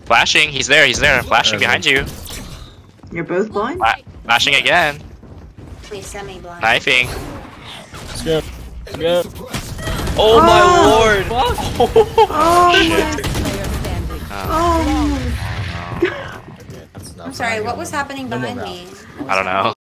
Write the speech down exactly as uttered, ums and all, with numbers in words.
Flashing, he's there, he's there. Flashing behind you. You're both blind? Fla flashing again. Please semi-blind. Knifing. Let's go. Let's go. Oh, oh my lord! Oh, Shit. oh. Okay, that's not I'm sorry, what was happening behind me? I don't know.